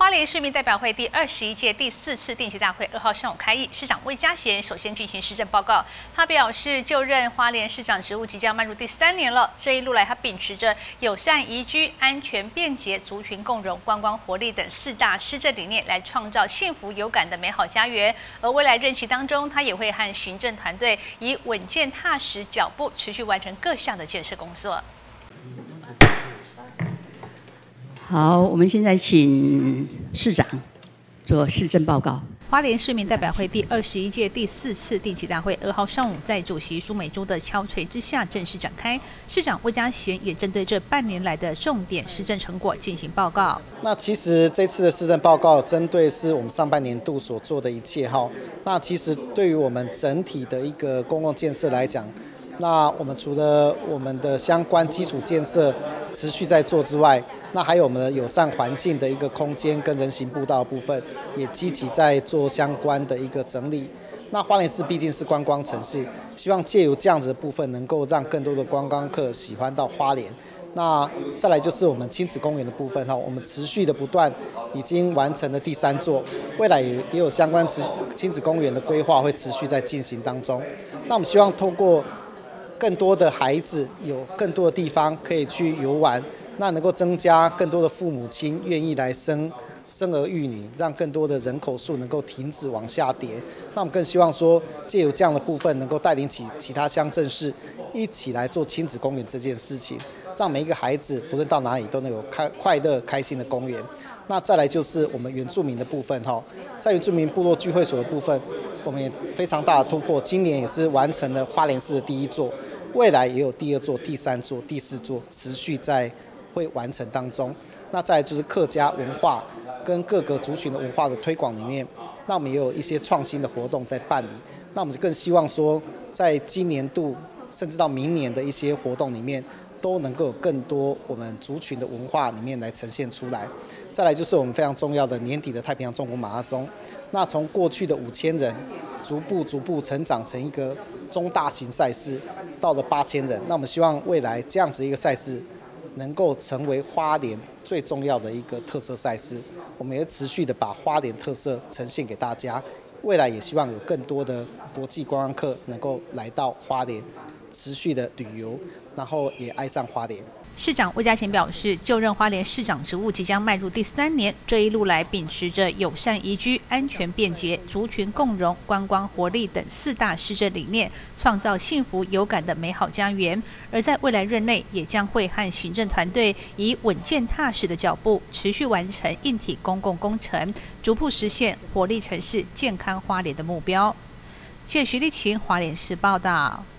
花莲市民代表会第21届第4次定期大会2号上午开议，市长魏嘉贤首先进行施政报告。他表示，就任花莲市长职务即将迈入第3年了，这一路来他秉持着友善宜居、安全便捷、族群共荣、观光活力等4大施政理念，来创造幸福有感的美好家园。而未来任期当中，他也会和行政团队以稳健踏实脚步，持续完成各项的建设工作。 好，我们现在请市长做市政报告。 花莲市民代表会第21届第4次定期大会2号上午，在主席苏美珠的敲槌之下正式展开。市长魏嘉贤也针对这半年来的重点施政成果进行报告。 那其实这次的施政报告针对是我们上半年度所做的一切哈。那其实对于我们整体的一个公共建设来讲，那我们除了我们的相关基础建设持续在做之外，那还有我们的友善环境的一个空间跟人行步道的部分，也积极在做相关的一个整理。那花莲市毕竟是观光城市，希望借由这样子的部分，能够让更多的观光客喜欢到花莲。那再来就是我们亲子公园的部分哈，我们持续的不断，已经完成了第3座，未来也有相关亲子公园的规划会持续在进行当中。那我们希望透过更多的孩子有更多的地方可以去游玩，那能够增加更多的父母亲愿意来生儿育女，让更多的人口数能够停止往下跌。那我们更希望说，借由这样的部分，能够带领起其他乡镇市一起来做亲子公园这件事情，让每一个孩子不论到哪里都能有快乐开心的公园。那再来就是我们原住民的部分哈，在原住民部落聚会所的部分，我们也非常大的突破，今年也是完成了花莲市的第1座，未来也有第2座、第3座、第4座持续在会完成当中。那再来就是客家文化跟各个族群的文化的推广里面，那我们也有一些创新的活动在办理。那我们更希望说，在今年度甚至到明年的一些活动里面，都能够有更多我们族群的文化里面来呈现出来。再来就是我们非常重要的年底的太平洋中国马拉松，那从过去的5000人逐步成长成一个中大型赛事，到了8000人。那我们希望未来这样子一个赛事能够成为花莲最重要的一个特色赛事，我们也持续的把花莲特色呈现给大家。未来也希望有更多的国际观光客能够来到花莲，持续的旅游，然后也爱上花莲。 市长魏嘉贤表示，就任花莲市长职务即将迈入第3年，这一路来秉持着友善宜居、安全便捷、族群共荣、观光活力等4大施政理念，创造幸福有感的美好家园。而在未来任内，也将会和行政团队以稳健踏实的脚步，持续完成硬体公共工程，逐步实现活力城市、健康花莲的目标。谢徐丽琴，花莲市报道。